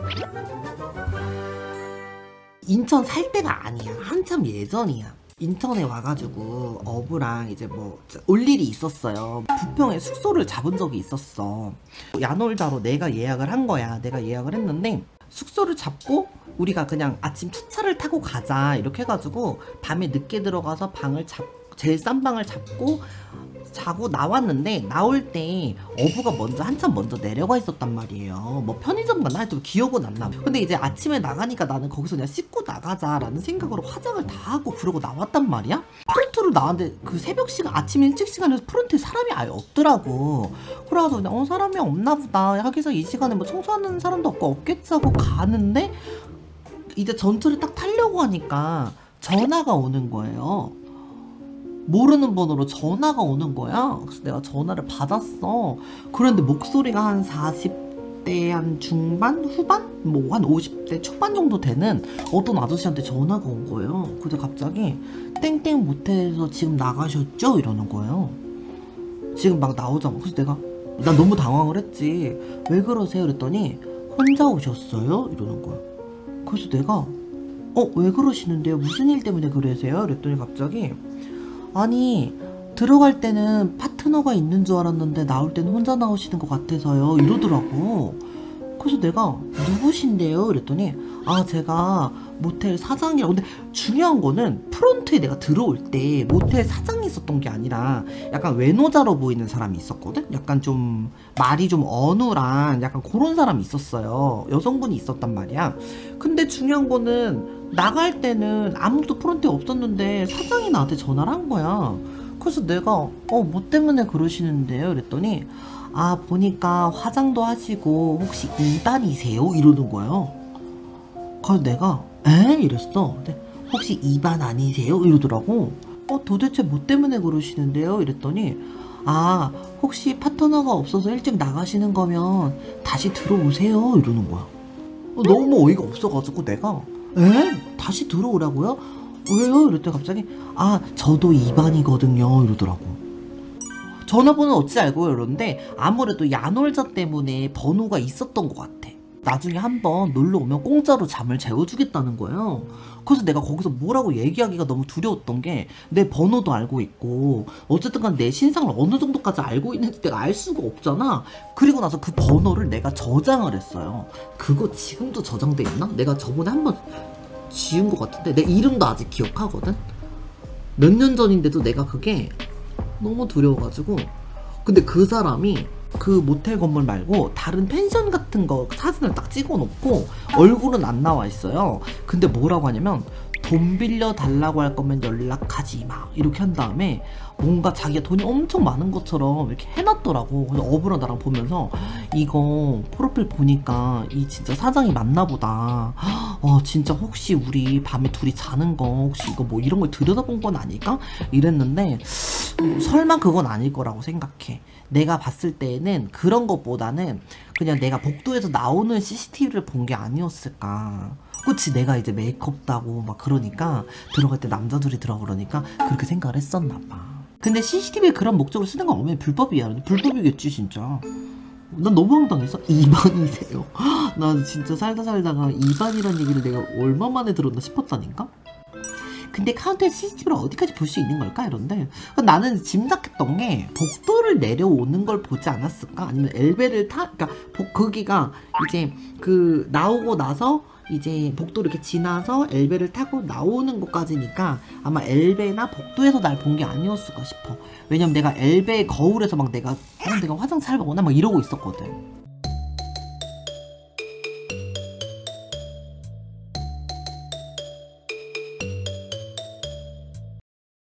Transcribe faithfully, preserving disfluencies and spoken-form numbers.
인천 살 때가 아니야. 한참 예전이야. 인천에 와가지고 어부랑 이제 뭐 올 일이 있었어요. 부평에 숙소를 잡은 적이 있었어. 야놀자로 내가 예약을 한 거야. 내가 예약을 했는데 숙소를 잡고 우리가 그냥 아침 첫 차를 타고 가자 이렇게 해가지고 밤에 늦게 들어가서 방을 잡 제일 싼 방을 잡고 자고 나왔는데, 나올 때 어부가 먼저 한참 먼저 내려가 있었단 말이에요. 뭐 편의점 갔나 하여튼 기억은 안 나. 근데 이제 아침에 나가니까 나는 거기서 그냥 씻고 나가자라는 생각으로 화장을 다 하고 그러고 나왔단 말이야. 프론트로 나왔는데 그 새벽 시간, 아침 일찍 시간에서 프론트에 사람이 아예 없더라고. 그래가지고 그냥 어 사람이 없나 보다, 하기서 이 시간에 뭐 청소하는 사람도 없고 없겠지 하고 가는데, 이제 전철을 딱 타려고 하니까 전화가 오는 거예요. 모르는 번호로 전화가 오는 거야. 그래서 내가 전화를 받았어. 그런데 목소리가 한 사십 대 한 중반? 후반? 뭐 한 오십 대 초반 정도 되는 어떤 아저씨한테 전화가 온 거예요. 근데 갑자기 땡땡 모텔에서 지금 나가셨죠? 이러는 거예요. 지금 막 나오자마자. 그래서 내가 난 너무 당황을 했지. 왜 그러세요? 그랬더니 혼자 오셨어요? 이러는 거야. 그래서 내가 어? 왜 그러시는데요? 무슨 일 때문에 그러세요? 그랬더니 갑자기 아니 들어갈 때는 파트너가 있는 줄 알았는데 나올 때는 혼자 나오시는 것 같아서요 이러더라고. 그래서 내가 누구신데요? 이랬더니 아 제가 모텔 사장이라고. 근데 중요한 거는 프론트에 내가 들어올 때 모텔 사장이 있었던 게 아니라 약간 외노자로 보이는 사람이 있었거든? 약간 좀 말이 좀 어눌한 약간 그런 사람이 있었어요. 여성분이 있었단 말이야. 근데 중요한 거는 나갈 때는 아무도 프론트에 없었는데 사장이 나한테 전화를 한 거야. 그래서 내가 어 뭐 때문에 그러시는데요? 그랬더니 아 보니까 화장도 하시고 혹시 이반이세요? 이러는 거예요. 그래서 내가 에? 이랬어. 근데 혹시 이반 아니세요? 이러더라고. 어 도대체 뭐 때문에 그러시는데요? 이랬더니 아 혹시 파트너가 없어서 일찍 나가시는 거면 다시 들어오세요 이러는 거야. 어, 너무 어이가 없어가지고 내가 에? 다시 들어오라고요? 왜요? 이랬더니 갑자기 아 저도 이반이거든요 이러더라고. 전화번호는 어찌 알고 이러는데 아무래도 야놀자 때문에 번호가 있었던 것 같아. 나중에 한번 놀러 오면 공짜로 잠을 재워주겠다는 거예요. 그래서 내가 거기서 뭐라고 얘기하기가 너무 두려웠던 게 내 번호도 알고 있고 어쨌든 간 내 신상을 어느 정도까지 알고 있는지 내가 알 수가 없잖아. 그리고 나서 그 번호를 내가 저장을 했어요. 그거 지금도 저장돼 있나? 내가 저번에 한번 지운 것 같은데 내 이름도 아직 기억하거든? 몇 년 전인데도 내가 그게 너무 두려워가지고. 근데 그 사람이 그 모텔 건물 말고 다른 펜션 같은 거 사진을 딱 찍어 놓고 얼굴은 안 나와 있어요. 근데 뭐라고 하냐면 돈 빌려 달라고 할 거면 연락하지 마 이렇게 한 다음에 뭔가 자기가 돈이 엄청 많은 것처럼 이렇게 해놨더라고. 그래서 어부랑 나랑 보면서 이거 프로필 보니까 이 진짜 사장이 맞나 보다. 어 진짜 혹시 우리 밤에 둘이 자는 거 혹시 이거 뭐 이런 걸 들여다본 건 아닐까? 이랬는데 음, 설마 그건 아닐 거라고 생각해. 내가 봤을 때에는 그런 것보다는 그냥 내가 복도에서 나오는 씨씨티비를 본 게 아니었을까. 그치, 내가 이제 메이크업도 하고 막 그러니까 들어갈 때 남자들이 들어가 그러니까 그렇게 생각을 했었나 봐. 근데 씨씨티비에 그런 목적으로 쓰는 건 없으면 불법이야. 불법이겠지 진짜. 난 너무 황당해서 이반이세요. 난 진짜 살다 살다가 이반이란 얘기를 내가 얼마 만에 들었나 싶었다니까. 근데 카운터에 씨씨티비를 어디까지 볼 수 있는 걸까? 이런데 나는 짐작했던 게 복도를 내려오는 걸 보지 않았을까? 아니면 엘베를 타, 그러니까 복, 거기가 이제 그 나오고 나서 이제 복도를 이렇게 지나서 엘베를 타고 나오는 것까지니까 아마 엘베나 복도에서 날 본 게 아니었을까 싶어. 왜냐면 내가 엘베 거울에서 막 내가 어, 내가 화장 잘 보나 막 이러고 있었거든.